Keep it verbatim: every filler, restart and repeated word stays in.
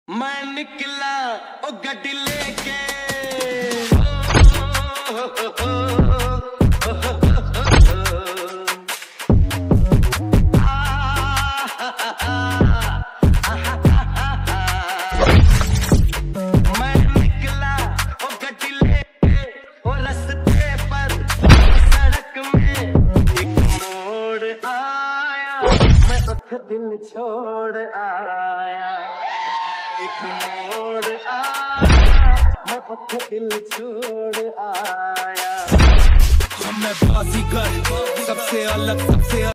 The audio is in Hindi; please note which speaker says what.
Speaker 1: मैं निकला ओ गड्डी लेके मैं निकला ओ गड्डी लेके ओ रस्ते पर सड़क में एक मोड़ आया, मैं उठ दिल छोड़ आया। एक मोड़ आया, मैं उठ दिल छोड़ आया।
Speaker 2: हम मैं बाजीगर सबसे अलग सबसे